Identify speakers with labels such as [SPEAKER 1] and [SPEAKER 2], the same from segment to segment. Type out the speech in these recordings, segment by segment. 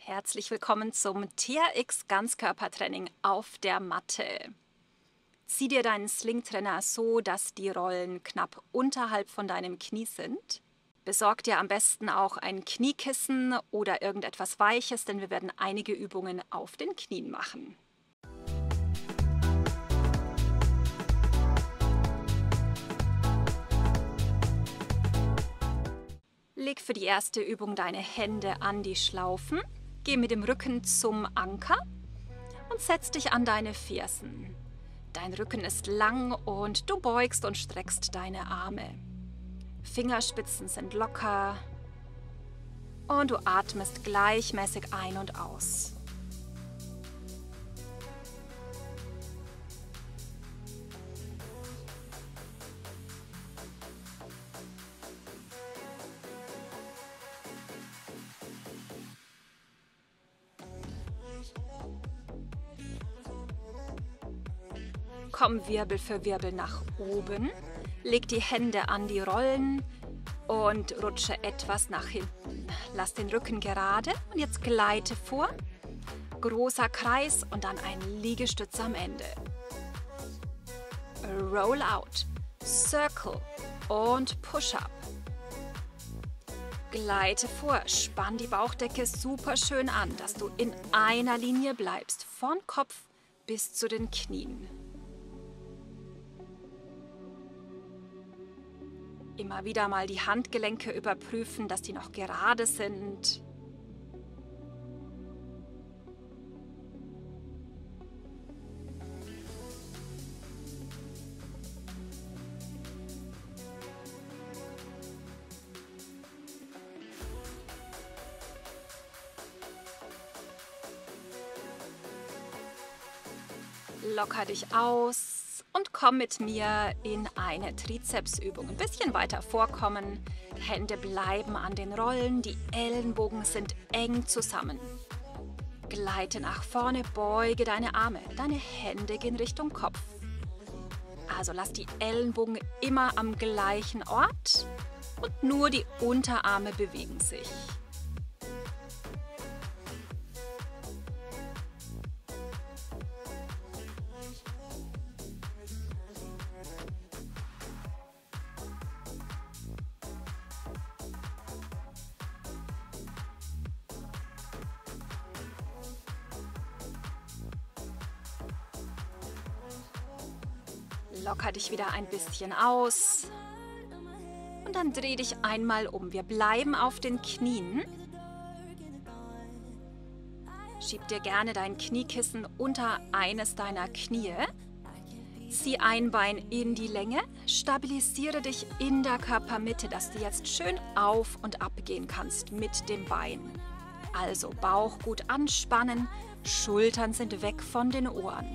[SPEAKER 1] Herzlich willkommen zum TRX Ganzkörpertraining auf der Matte. Zieh dir deinen Slingtrainer so, dass die Rollen knapp unterhalb von deinem Knie sind. Besorg dir am besten auch ein Kniekissen oder irgendetwas Weiches, denn wir werden einige Übungen auf den Knien machen. Leg für die erste Übung deine Hände an die Schlaufen. Geh mit dem Rücken zum Anker und setz dich an deine Fersen. Dein Rücken ist lang und du beugst und streckst deine Arme. Fingerspitzen sind locker und du atmest gleichmäßig ein und aus. Komm Wirbel für Wirbel nach oben, leg die Hände an die Rollen und rutsche etwas nach hinten. Lass den Rücken gerade und jetzt gleite vor. Großer Kreis und dann ein Liegestütz am Ende. Roll out, Circle und Push up. Gleite vor, spann die Bauchdecke super schön an, dass du in einer Linie bleibst, von Kopf bis zu den Knien. Immer wieder mal die Handgelenke überprüfen, dass die noch gerade sind. Locker dich aus. Und komm mit mir in eine Trizepsübung. Ein bisschen weiter vorkommen. Hände bleiben an den Rollen, die Ellenbogen sind eng zusammen. Gleite nach vorne, beuge deine Arme. Deine Hände gehen Richtung Kopf. Also lass die Ellenbogen immer am gleichen Ort und nur die Unterarme bewegen sich. Locker dich wieder ein bisschen aus und dann dreh dich einmal um. Wir bleiben auf den Knien. Schieb dir gerne dein Kniekissen unter eines deiner Knie. Zieh ein Bein in die Länge, stabilisiere dich in der Körpermitte, dass du jetzt schön auf und ab gehen kannst mit dem Bein. Also Bauch gut anspannen, Schultern sind weg von den Ohren.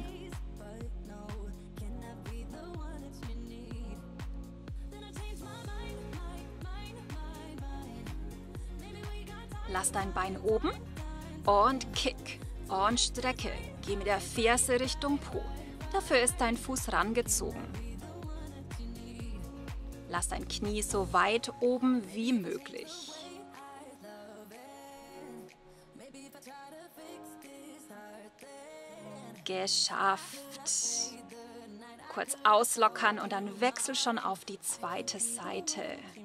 [SPEAKER 1] Lass dein Bein oben und kick und strecke. Geh mit der Ferse Richtung Po. Dafür ist dein Fuß rangezogen. Lass dein Knie so weit oben wie möglich. Geschafft. Kurz auslockern und dann wechsel schon auf die zweite Seite.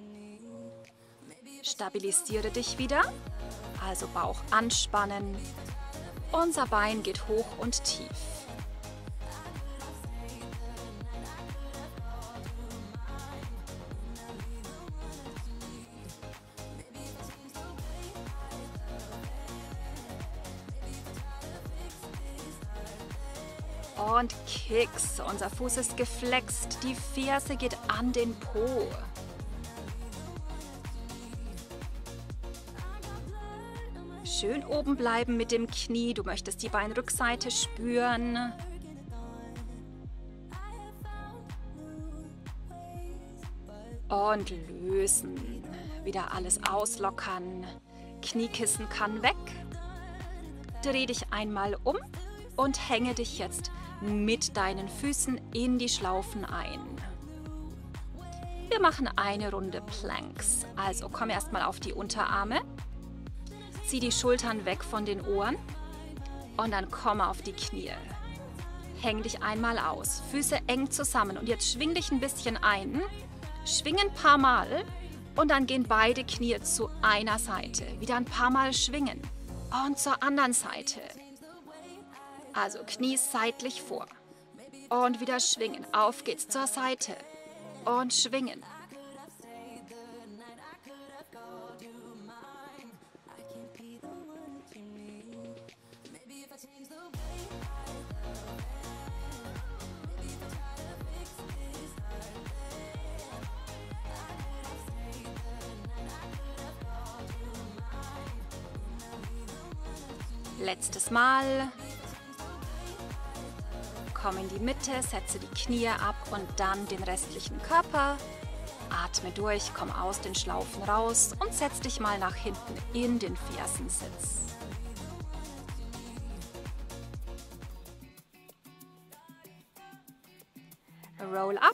[SPEAKER 1] Stabilisiere dich wieder, also Bauch anspannen. Unser Bein geht hoch und tief. Und Kicks. Unser Fuß ist geflext, die Ferse geht an den Po. Schön oben bleiben mit dem Knie. Du möchtest die Beinrückseite spüren. Und lösen. Wieder alles auslockern. Kniekissen kann weg. Dreh dich einmal um und hänge dich jetzt mit deinen Füßen in die Schlaufen ein. Wir machen eine Runde Planks. Also komm erstmal auf die Unterarme. Zieh die Schultern weg von den Ohren und dann komm auf die Knie. Häng dich einmal aus, Füße eng zusammen und jetzt schwing dich ein bisschen ein. Schwing ein paar Mal und dann gehen beide Knie zu einer Seite. Wieder ein paar Mal schwingen und zur anderen Seite. Also Knie seitlich vor und wieder schwingen. Auf geht's zur Seite und schwingen. Letztes Mal. Komm in die Mitte, setze die Knie ab und dann den restlichen Körper. Atme durch, komm aus den Schlaufen raus und setz dich mal nach hinten in den Fersensitz. Roll up.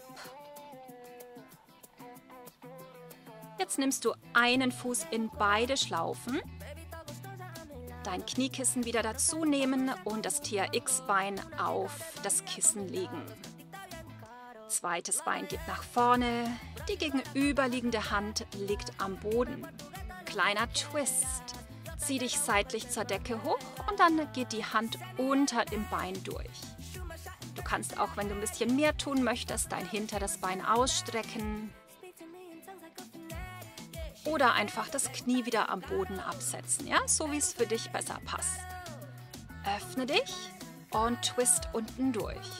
[SPEAKER 1] Jetzt nimmst du einen Fuß in beide Schlaufen. Dein Kniekissen wieder dazu nehmen und das TRX-Bein auf das Kissen legen. Zweites Bein geht nach vorne, die gegenüberliegende Hand liegt am Boden. Kleiner Twist. Zieh dich seitlich zur Decke hoch und dann geht die Hand unter dem Bein durch. Du kannst auch, wenn du ein bisschen mehr tun möchtest, dein hinteres Bein ausstrecken. Oder einfach das Knie wieder am Boden absetzen, ja? So wie es für dich besser passt. Öffne dich und twist unten durch.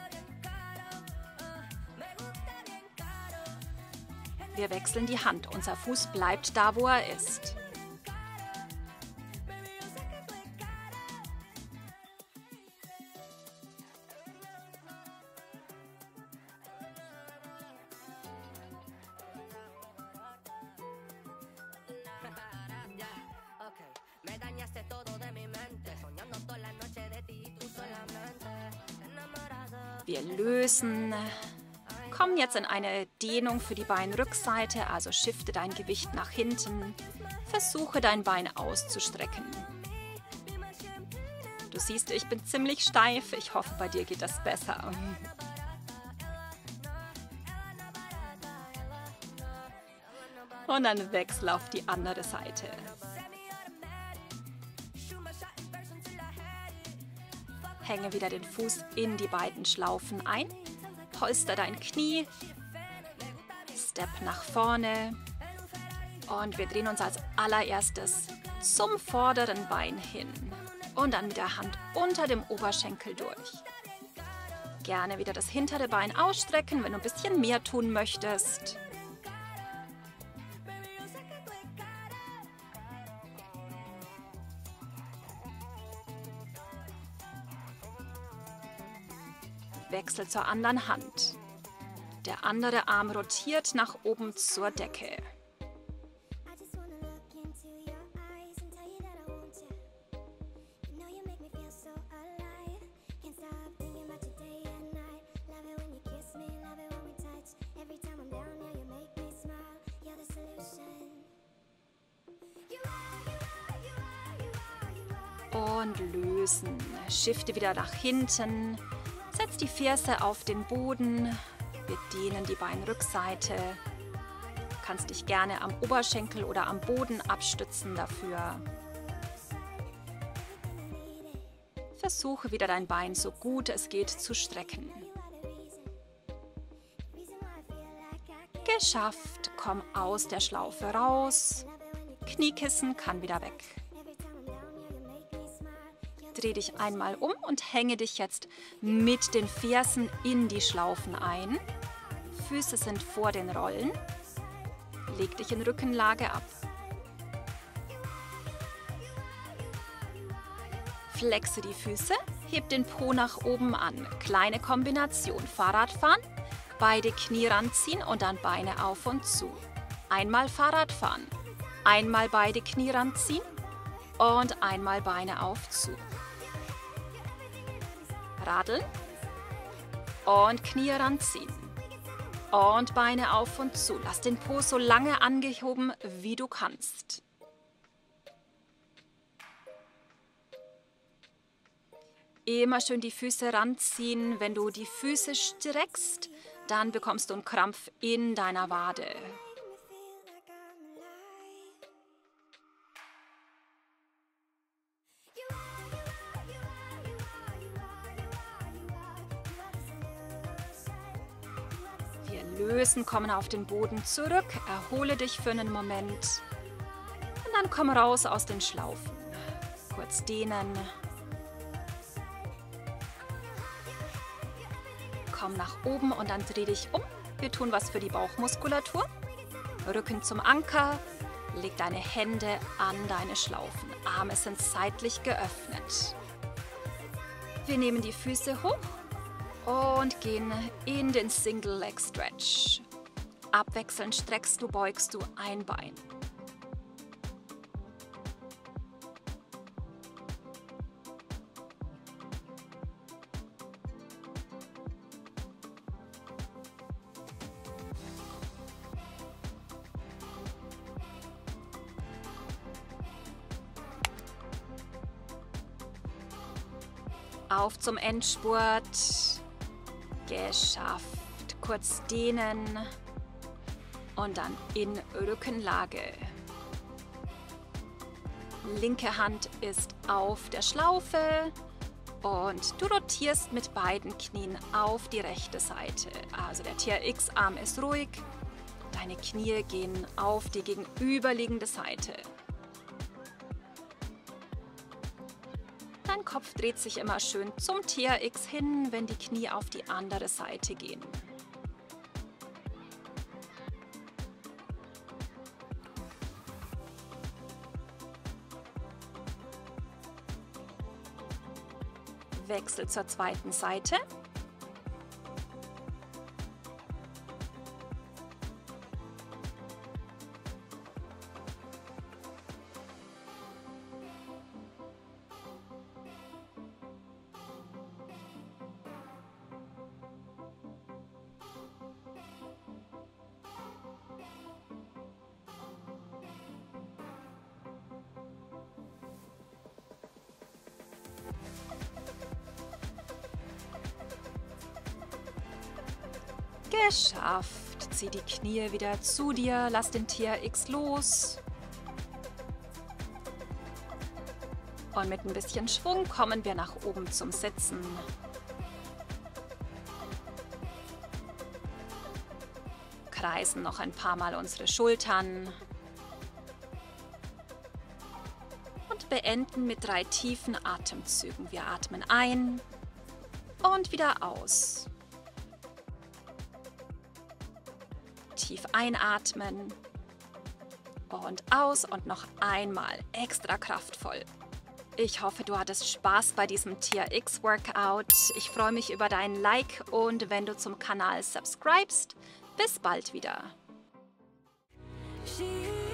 [SPEAKER 1] Wir wechseln die Hand. Unser Fuß bleibt da, wo er ist. Wir lösen. Komm jetzt in eine Dehnung für die Beinrückseite, also shifte dein Gewicht nach hinten. Versuche dein Bein auszustrecken. Du siehst, ich bin ziemlich steif. Ich hoffe, bei dir geht das besser. Und dann wechsle auf die andere Seite. Hänge wieder den Fuß in die beiden Schlaufen ein. Polster dein Knie. Step nach vorne. Und wir drehen uns als allererstes zum vorderen Bein hin. Und dann mit der Hand unter dem Oberschenkel durch. Gerne wieder das hintere Bein ausstrecken, wenn du ein bisschen mehr tun möchtest. Wechsel zur anderen Hand. Der andere Arm rotiert nach oben zur Decke. Und lösen. Shifte wieder nach hinten. Setz die Ferse auf den Boden. Wir dehnen die Beinrückseite. Du kannst dich gerne am Oberschenkel oder am Boden abstützen dafür. Versuche wieder dein Bein so gut es geht zu strecken. Geschafft. Komm aus der Schlaufe raus. Kniekissen kann wieder weg. Dreh dich einmal um und hänge dich jetzt mit den Fersen in die Schlaufen ein. Füße sind vor den Rollen. Leg dich in Rückenlage ab. Flexe die Füße, heb den Po nach oben an. Kleine Kombination. Fahrradfahren, beide Knie ranziehen und dann Beine auf und zu. Einmal Fahrradfahren, einmal beide Knie ranziehen und einmal Beine auf zu. Radeln und Knie ranziehen und Beine auf und zu. Lass den Po so lange angehoben, wie du kannst. immer schön die Füße ranziehen. Wenn du die Füße streckst, dann bekommst du einen Krampf in deiner Wade. Wir lösen, kommen auf den Boden zurück, erhole dich für einen Moment und dann komm raus aus den Schlaufen. Kurz dehnen. Komm nach oben und dann dreh dich um. Wir tun was für die Bauchmuskulatur. Rücken zum Anker. Leg deine Hände an deine Schlaufen. Arme sind seitlich geöffnet. Wir nehmen die Füße hoch und gehen in den Single Leg Stretch. Abwechselnd streckst du, beugst du ein Bein. Auf zum Endspurt. Geschafft. Kurz dehnen und dann in Rückenlage. Linke Hand ist auf der Schlaufe und du rotierst mit beiden Knien auf die rechte Seite. Also der TRX-Arm ist ruhig. Deine Knie gehen auf die gegenüberliegende Seite. Dein Kopf dreht sich immer schön zum TRX hin, wenn die Knie auf die andere Seite gehen. Wechsel zur zweiten Seite. Geschafft. Zieh die Knie wieder zu dir, lass den TRX los. Und mit ein bisschen Schwung kommen wir nach oben zum Sitzen. Kreisen noch ein paar Mal unsere Schultern. Und beenden mit 3 tiefen Atemzügen. Wir atmen ein und wieder aus. Tief einatmen und aus und noch einmal extra kraftvoll. Ich hoffe, du hattest Spaß bei diesem TRX-Workout. Ich freue mich über deinen Like und wenn du zum Kanal subscribest. Bis bald wieder.